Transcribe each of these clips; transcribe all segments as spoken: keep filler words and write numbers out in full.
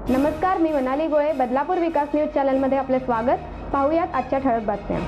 नमस्कार, मी मनाली गोळे. बदलापूर विकास न्यूज चॅनलमध्ये आपले स्वागत. पाहूयात आजच्या ठळक बातम्या.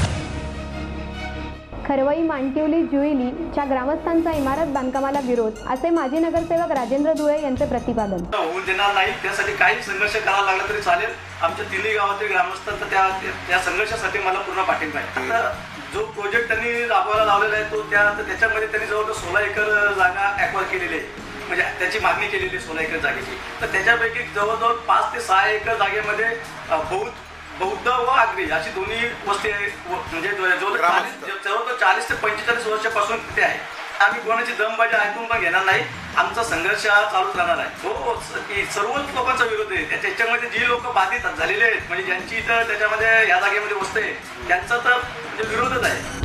खरवई मांटिवली जुईलीच्या ग्रामस्थांचा इमारत बांधकामाला विरोध, असे माजी नगरसेवक राजेंद्र धुळे यांचे प्रतिपादन. होऊ देणार नाही, त्यासाठी काही संघर्ष करावा लागला तरी चालेल. आमच्या तिन्ही गावातील ग्रामस्थांचा त्या त्या संघर्षासाठी मला पूर्ण पाठिंबा आहे. आता जो प्रोजेक्ट त्यांनी राबवायला लावलेला आहे तो त्या त्याच्यामध्ये त्यांनी जवळजवळ सोळा एकर जागा ॲक्वायर केलेली आहे, म्हणजे त्याची मागणी केलेली आहे सोळा एकर जागेची. तर त्याच्यापैकी जवळजवळ पाच ते सहा एकर जागेमध्ये बौद्ध बौद्ध व आगरी अशी दोन्ही वस्ती म्हणजे जवळजवळ चाळीस ते पंचेचाळीस वर्षापासून तिथे आहे. आम्ही कोणाची दमबाजी ऐकून पण घेणार नाही. आमचा संघर्ष हा चालूच राहणार आहे. हो, सर्वच लोकांचा विरोध आहे. त्याच्यामध्ये जी लोक बाधित झालेले आहेत, म्हणजे ज्यांची तर त्याच्यामध्ये या जागेमध्ये वस्ती आहे, त्यांचा तर म्हणजे विरोधच आहे.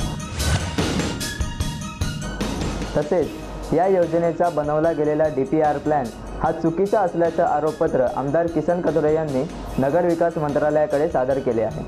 तसेच या योजनेचा बनवला गेलेला डी पी आर प्लॅन हा चुकीचा असल्याचं आरोपपत्र आमदार किसन कथोरे यांनी नगर विकास मंत्रालयाकडे सादर केले आहे.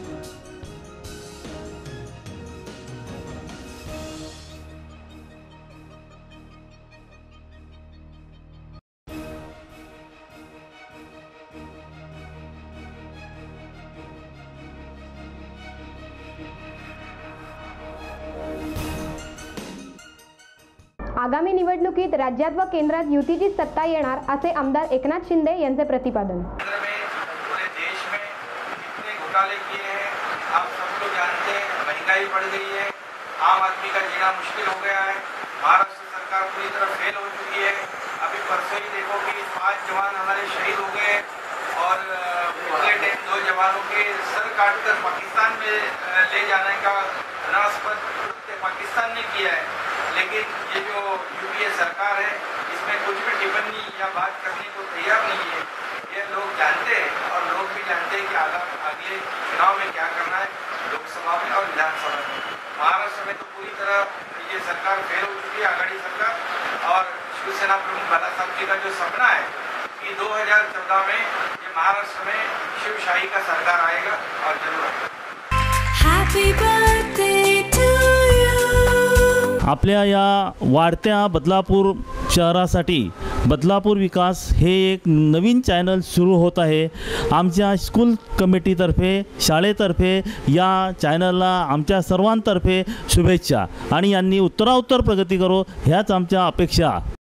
आगामी निवडणुकीत राज्यात व केंद्रात युतीची सत्ता येणार, असे आमदार एकनाथ शिंदे यांचे प्रतिपादन. पूरे देश में कितने घोटाले किए हैं आप सब लोग जानते हैं. महंगाई बढ़ गई है, आम आदमी का जीना मुश्किल हो गया है. महाराष्ट्र सरकार पूरी तरह फेल हो चुकी है. अभी परसों ही देखो कि पाँच जवान हमारे शहीद हो गए और पिछले टाइम दो जवानों के सर काटकर पाकिस्तान में ले जाने का घृणास्पद पाकिस्तान ने किया है. लेकिन ये जो यूपीए सरकार है इसमें कुछ भी टिप्पणी या बात करने को तैयार नहीं है. ये लोग जानते हैं और लोग भी जानते हैं कि आगे अगले चुनाव में क्या करना है, लोकसभा में और विधानसभा में. महाराष्ट्र में तो पूरी तरह ये सरकार फेल हो चुकी है, आघाड़ी सरकार. और शिवसेना प्रमुख बालासाहेब जी का जो सपना है कि दो हजार चौदह में ये महाराष्ट्र में शिवशाही का सरकार आएगा और जरूर आएगा. Happy birthday to you. आपल्या या वाढत्या बदलापूर शहरासाठी बदलापूर विकास हे एक नवीन चॅनल सुरू होत आहे. आमच्या स्कूल कमिटीतर्फे, शाळेतर्फे या चॅनलला आमच्या सर्वांतर्फे शुभेच्छा आणि यांनी उत्तरोत्तर प्रगती करो ह्याच आमच्या अपेक्षा.